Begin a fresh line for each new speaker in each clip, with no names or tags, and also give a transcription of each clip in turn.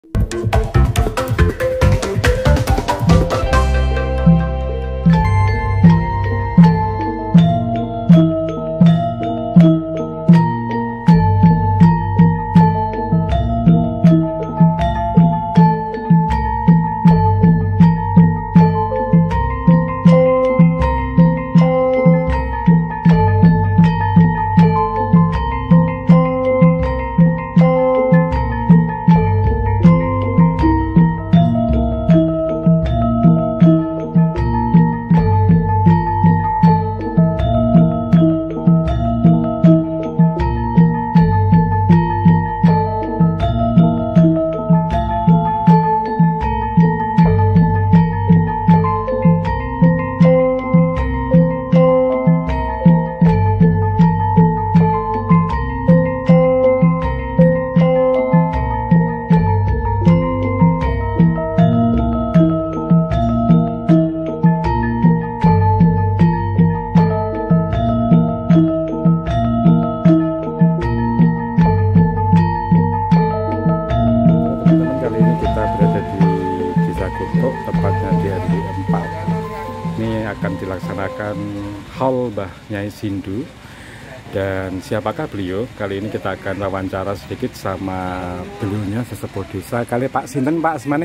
Tepatnya di hari 4 ini akan dilaksanakan haul Mbah Nyai Sindu. Dan siapakah beliau? Kali ini kita akan wawancara sedikit sama beliaunya, sesepuh desa. Kali Pak Sinten, Pak Semane?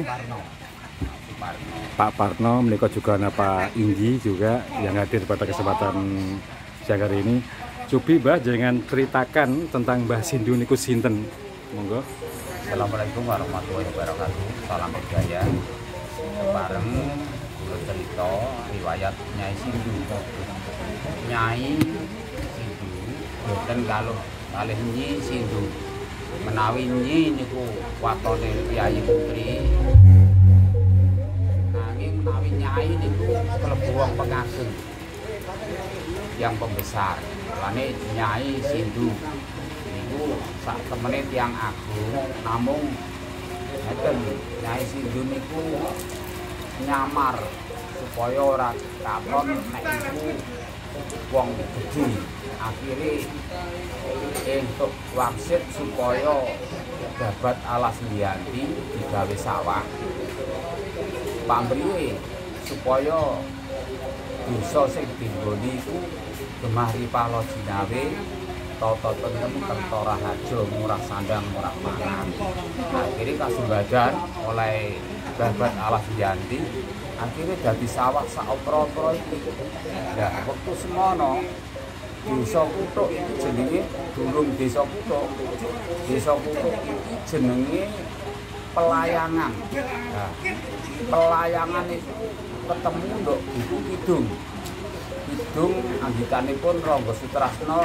Pak Parno, menikah juga ada Pak Inggi juga yang hadir pada kesempatan siang hari ini. Cobi Mbah, jangan ceritakan tentang Mbah Sindu niku sinten, monggo.
Assalamualaikum warahmatullahi wabarakatuh. Salam budaya. Bareng cerita riwayat Nyai Sindu. Nyai Sindu boten kalih Nyi Sindu. Menawi Nyi niku watone Kyai Putri. Nanging menawi Nyai niku kelebu wong pengageng yang pembesar. Lane Nyai Sindu niku sak temene tiyang agung, namung ngeten Nyai Sindu niku nyamar supaya ora katon nek iku wong gedhe. Akhire entuk wangsit supaya Babat Alas Liyanti digawe sawah. Pamriye supaya desa sing dinggoni iku gemah ripalo jinawe tata tentrem tentara hajo murah sandang murah pangan. Akhirnya kasumbadan oleh Babat Alas Liyanti, akhirnya dadi sawah sak opro-opro iki. Nah, wektu semono desa Kutuk iki jenenge durung desa Kutuk. Desa Kutuk iki jenenge Pelayangan. Nah, Pelayangan itu ketemu nduk Buku Kidung. Kidung anggitanipun Rangga Sutrasna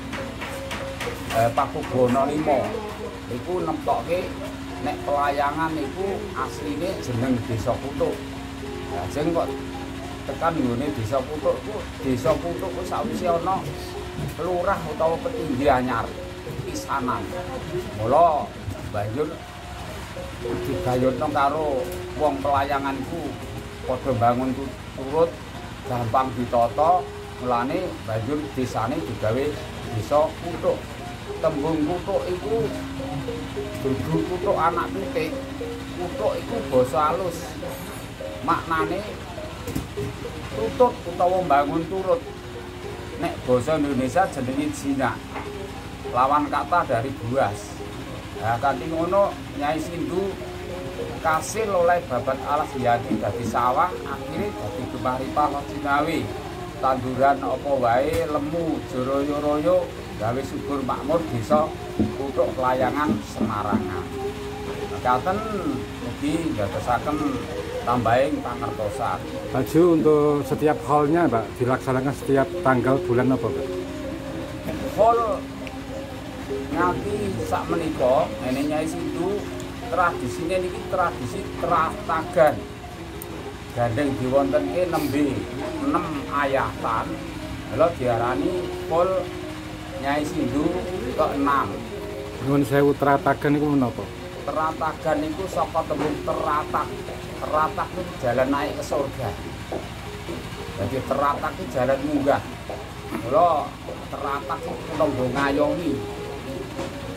Pakubono 5 iku nemtokke nek Pelayangan iku asline jeneng desa Kutuk. Lah sing kok tekan nggone desa Kutuk ku sawise ana lurah utawa petinggi anyar pisanan. Mula banjur digayutno karo wong Pelayangan iku padha bangun turut gampang ditata, mulane banjur desane digawe desa Kutuk. Tembung Kutuk iku dudu kutuk anak titik. Kutuk iku basa halus. Maknane tutut utawa bangun turut. Nek basa Indonesia jenenge jinak. Lawan kata dari buas. Nah, kanthi ngono Nyai Sindu kasil oleh Babat Alas Liyanti dadi sawah, akhire dadi gemah ripalo jinawe. Tanduran apa wae lemu joroyo-royo gawe subur makmur desa Kutuk Pelayangan Semarangan. Katen mugi ndadosaken tambahing pangertosan.
Baju untuk setiap haulnya Mbak dilaksanakan setiap tanggal bulan apa Mbak?
Haul nganti sak menika Nenek Nyai Sindu tradisine niki tradisi tratagan. Gandeng diwontenke nembe 6 ayatan. Lha diarani haul Nyai Sindu ke-6.
Nuwun sewu, tratagan niku menapa?
Tratagan niku saka tembung teratak. Teratak itu jalan naik ke surga. Jadi teratak itu jalan munggah. Mula teratak itu tembung ngayomi.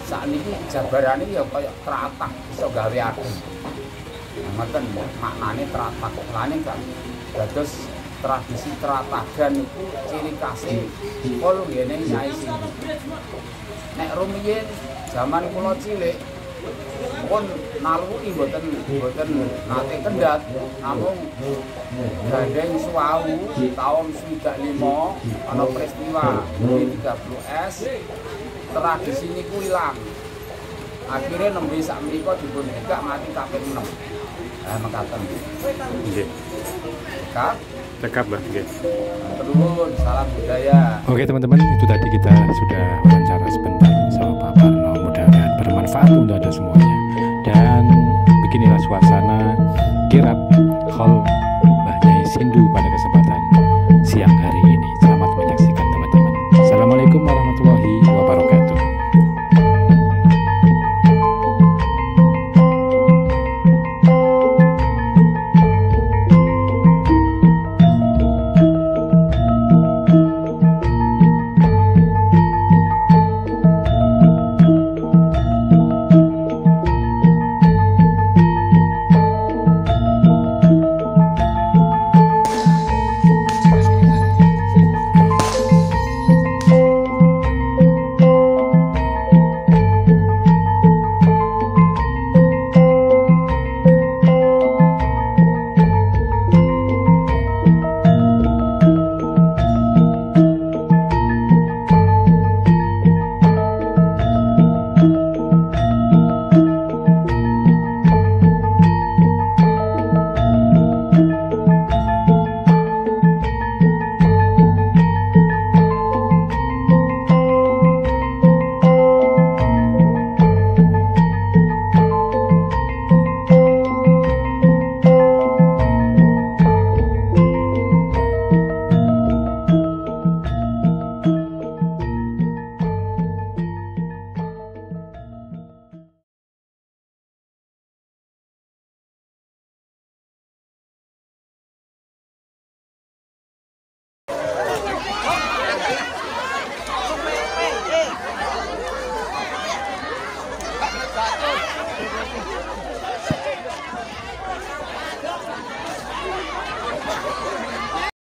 sakniki jabarane ya kaya tratah iso gawe aku. Ngoten maknane tratah lane kan dados tradisi tratagan iku ciri khase kul ngene Nyai Sindu. Nek rumiyin zaman kula cilik pun naluki mboten nate kendhat namung gandeng suau taun 95 ana peristiwa G30S tradisi niku ilang. Akhire nembe sak menika dipun buka mati kaping 6. Mekaten.
Nggih.
Kak
Cekap Mbah, nggih.
Terus salam budaya.
Oke teman-teman, itu tadi kita sudah wawancara sebentar sama Pak Parno. Mudah-mudahan bermanfaat untuk Anda semuanya. Dan beginilah suasana kirap Hall Mbah Nyai Sindu pada kesempatan